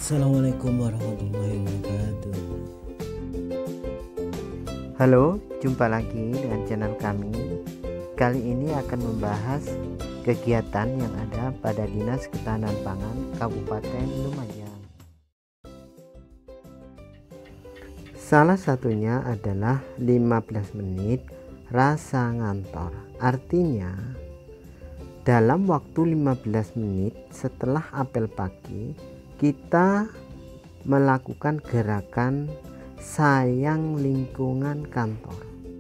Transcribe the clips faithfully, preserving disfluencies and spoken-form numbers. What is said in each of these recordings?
Assalamualaikum warahmatullahi wabarakatuh. Halo, jumpa lagi dengan channel kami. Kali ini akan membahas kegiatan yang ada pada Dinas Ketahanan Pangan Kabupaten Lumajang. Salah satunya adalah lima belas menit rasa ngantor. Artinya, dalam waktu lima belas menit setelah apel pagi, kita melakukan gerakan sayang lingkungan kantor.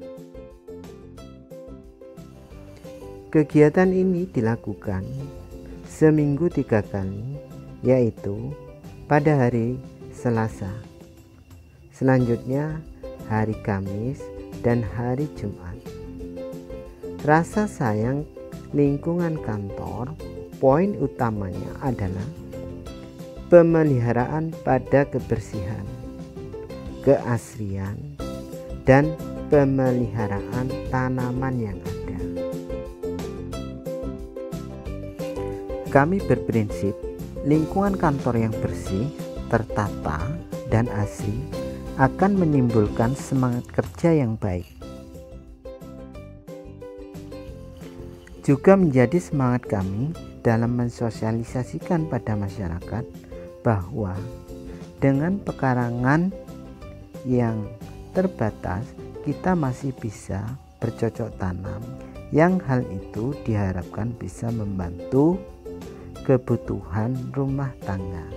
Kegiatan ini dilakukan seminggu tiga kali, yaitu pada hari Selasa, selanjutnya hari Kamis, dan hari Jumat. Rasa sayang lingkungan kantor, poin utamanya adalah pemeliharaan pada kebersihan, keasrian, dan pemeliharaan tanaman yang ada. Kami berprinsip lingkungan kantor yang bersih, tertata, dan asri akan menimbulkan semangat kerja yang baik. Juga menjadi semangat kami dalam mensosialisasikan pada masyarakat bahwa dengan pekarangan yang terbatas kita masih bisa bercocok tanam, yang hal itu diharapkan bisa membantu kebutuhan rumah tangga.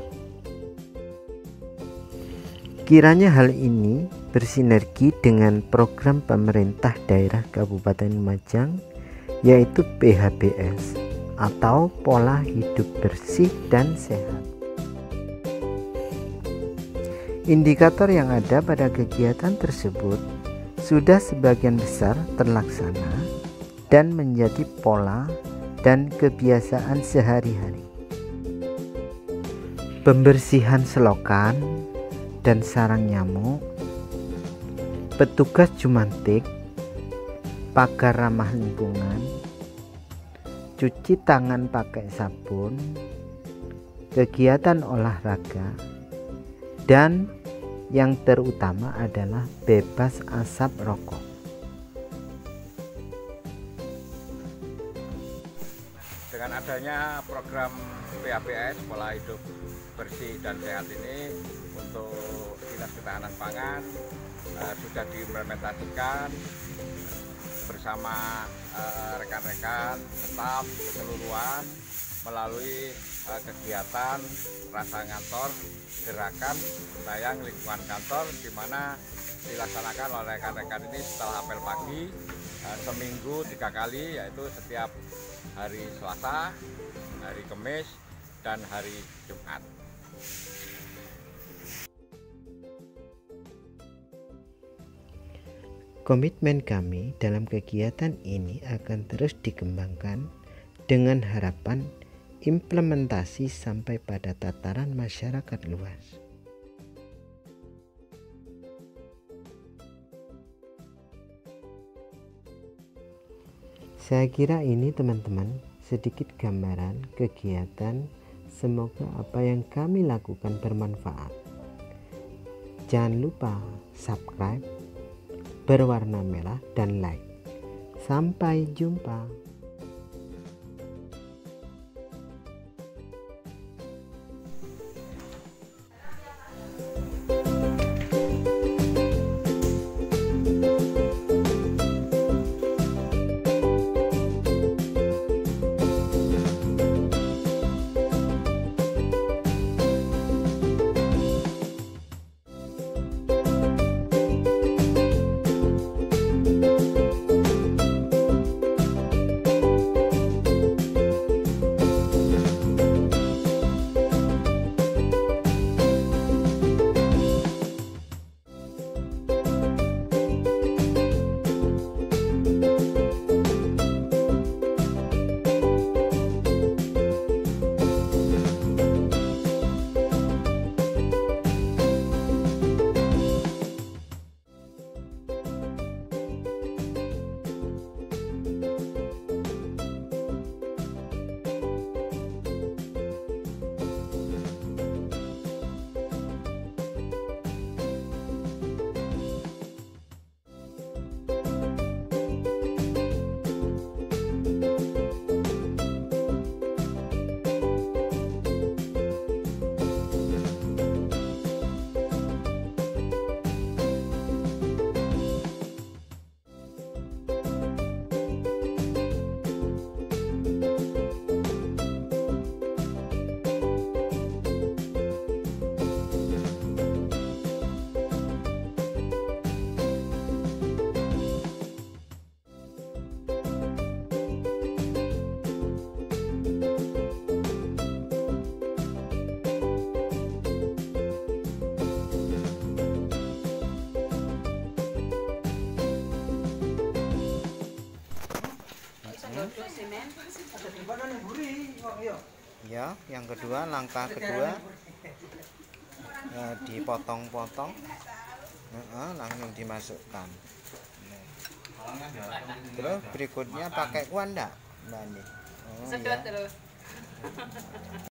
Kiranya hal ini bersinergi dengan program pemerintah daerah Kabupaten Lumajang, yaitu P H B S atau Pola Hidup, Bersih, dan Sehat. Indikator yang ada pada kegiatan tersebut sudah sebagian besar terlaksana dan menjadi pola dan kebiasaan sehari-hari. Pembersihan selokan dan sarang nyamuk, petugas jumantik, pagar ramah lingkungan, cuci tangan pakai sabun, kegiatan olahraga, dan yang terutama adalah bebas asap rokok. Dengan adanya program P H B S Pola Hidup, Bersih, dan Sehat ini untuk Dinas Ketahanan Pangan eh, sudah diimplementasikan bersama rekan-rekan eh, staf keseluruhan melalui eh, kegiatan RasaNgantor, gerakan sayang lingkungan kantor, di mana dilaksanakan oleh rekan-rekan ini setelah apel pagi eh, seminggu tiga kali, yaitu setiap hari Selasa, hari Kamis, dan hari Jumat. Komitmen kami dalam kegiatan ini akan terus dikembangkan dengan harapan implementasi sampai pada tataran masyarakat luas. Saya kira ini teman-teman sedikit gambaran kegiatan. Semoga apa yang kami lakukan bermanfaat. Jangan lupa subscribe, berwarna merah, dan like. Sampai jumpa. Ya, yang kedua, langkah kedua ya, dipotong-potong, nah, langsung dimasukkan. Terus berikutnya pakai kuah enggak, Mbak Andi? Oh, ya.